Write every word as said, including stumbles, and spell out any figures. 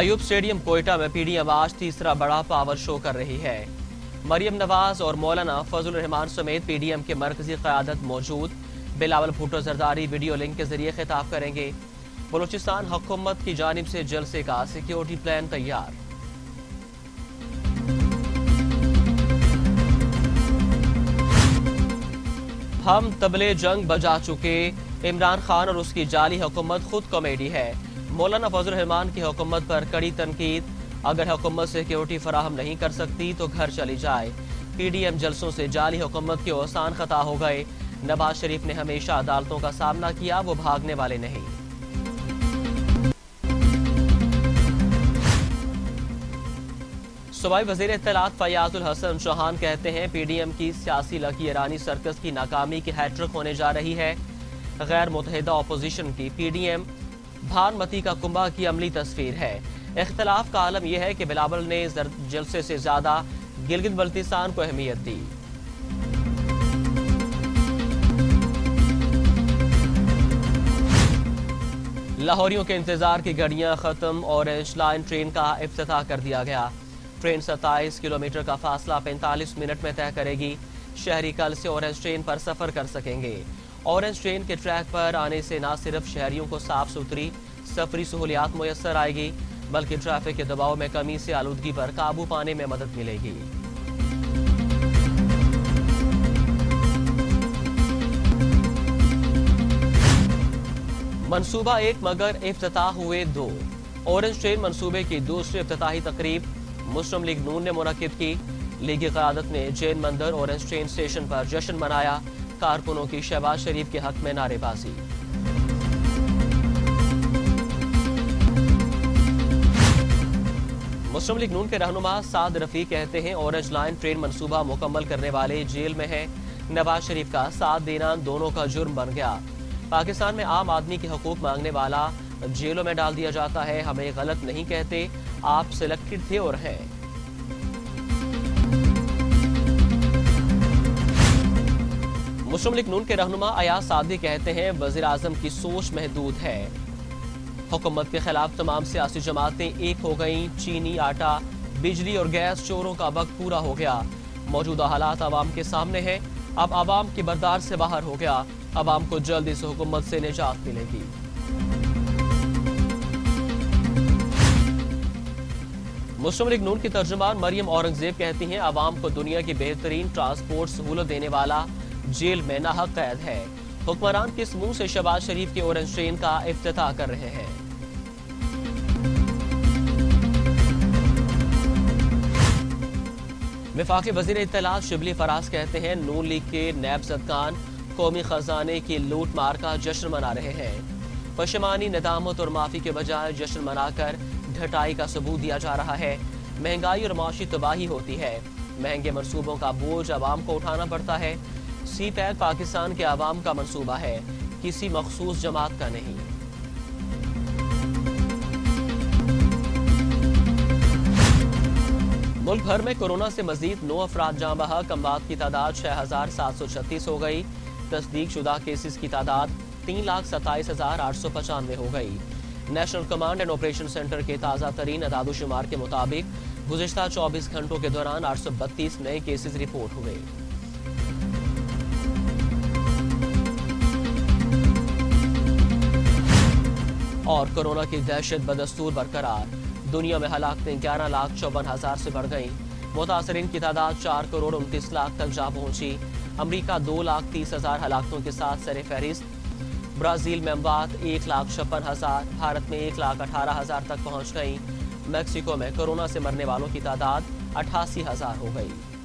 Ayub stadium Quetta में PDM आज तीसरा बड़ा पावर शो कर रही है। मरियम नवाज और मौलाना फजल रहमान समेत पीडीएम के मरकजी क़यादत मौजूद। बिलावल भुट्टो जरदारी वीडियो लिंक के जरिए खिताब करेंगे। बलूचिस्तान हुकूमत की जानिब से जलसे का सिक्योरिटी प्लान तैयार। हम तबले जंग बजा चुके, इमरान खान और उसकी जाली हुकूमत खुद कॉमेडी है। मौलाना फजल रहमान की हुकूमत पर कड़ी तनकीद। अगर हुकूमत सिक्योरिटी फराहम नहीं कर सकती तो घर चली जाए। पीडीएम जलसों से जाली हुकूमत के आसान खता हो गए। नवाज शरीफ ने हमेशा अदालतों का सामना किया, वो भागने वाले नहीं। सूबाई वज़ीर इत्तलात फयाजुल हसन चौहान कहते हैं पीडीएम की सियासी लकी ईरानी सर्कस की नाकामी की हैट्रिक होने जा रही है। गैर मुतहिदा अपोजिशन की पीडीएम भानमती का कुंभा की अमली तस्वीर है। इख्तलाफ का आलम यह है कि बिलावल ने जलसे से ज्यादा गिलगित बल्तिस्तान को अहमियत दी। लाहौरियों के इंतजार की घड़ियां खत्म। ऑरेंज लाइन ट्रेन का इफ्तिताह कर दिया गया। ट्रेन सत्ताईस किलोमीटर का फासला पैंतालीस मिनट में तय करेगी। शहरी कल से ऑरेंज ट्रेन पर सफर कर सकेंगे। ऑरेंज ट्रेन के ट्रैक पर आने से न सिर्फ शहरियों को साफ सुथरी सफरी सहूलियात मुयस्सर आएगी, बल्कि ट्रैफिक के दबाव में कमी से आलूदगी पर काबू पाने में मदद मिलेगी। मंसूबा एक मगर इफ्तिताह हुए दो। ऑरेंज ट्रेन मंसूबे की दूसरी इफ्तिताही तकरीब मुस्लिम लीग नून ने मुनक्किद की। लीगी क़यादत ने जैन मंदिर ऑरेंज ट्रेन स्टेशन पर जश्न मनाया। कारकुनों की शहबाज शरीफ के हक में नारेबाजी। मुस्लिम लीग नून के रहनुमा साद रफी कहते हैं ऑरेंज लाइन ट्रेन मंसूबा मुकम्मल करने वाले जेल में हैं। नवाज शरीफ का साथ देना दोनों का जुर्म बन गया। पाकिस्तान में आम आदमी के हकूक मांगने वाला जेलों में डाल दिया जाता है। हमें गलत नहीं कहते, आप सिलेक्टेड थे और हैं। मुस्लिम लीग नून के रहनुमा अयाज सादी कहते हैं वजीर आजम की सोच महदूद है। हुकूमत के खिलाफ तमाम सियासी जमातें एक हो गईं। चीनी, आटा, बिजली और गैस चोरों का वक्त पूरा हो गया। मौजूदा हालात आवाम के सामने हैं। अब आवाम की बर्दाश्त से बाहर हो गया। आवाम को जल्द इस हुकूमत से निजात मिलेगी। मुस्लिम लीग नून की तर्जुमान मरियम औरंगजेब कहती हैं आवाम को दुनिया की बेहतरीन ट्रांसपोर्ट सहूलत देने वाला जेल में नाहक कैद है। हुक्मरान किस मुंह से शहबाज शरीफ के ऑरेंज ट्रेन का इफ्तिताह कर रहे हैं। वफाकी वजीर इत्तलात शिबली फराज कहते हैं नून लीग के नैब सदकान कौमी खजाने की लूट मार का जश्न मना रहे हैं। पशमानी, नदामत और माफी के बजाय जश्न मनाकर ढटाई का सबूत दिया जा रहा है। महंगाई और माशी तबाही होती है। महंगे मनसूबों का बोझ आवाम को उठाना पड़ता है। सी पैक पाकिस्तान के आवाम का मंसूबा है, किसी मखसूस जमात का नहीं। मुल्क भर में कोरोना से मजीद नौ अफराद जाँ बहक। अमवात की तादाद छह हजार सात सौ छत्तीस हो गई। तस्दीक शुदा केसेस की तादाद तीन लाख सत्ताईस हजार आठ सौ पचानवे हो गई। National command and operation centre के ताज़ा तरीन अदादोशुमार के मुताबिक गुज़िश्ता चौबीस घंटों के दौरान आठ सौ बत्तीस नए केसेस रिपोर्ट हुए। और कोरोना की दहशत बदस्तूर बरकरार। दुनिया में हलाकतें ग्यारह लाख चौवन हजार से बढ़ गईं। मुतासरीन की तादाद चार करोड़ उनतीस लाख तक जा पहुंची। अमरीका दो लाख तीस हजार हलाकतों के साथ सरे फहरिस्त। ब्राजील में अमवात एक लाख छप्पन हजार, भारत में एक लाख अठारह हजार तक पहुंच गई। मैक्सिको में कोरोना से मरने वालों की तादाद अठासी हजार हो गई।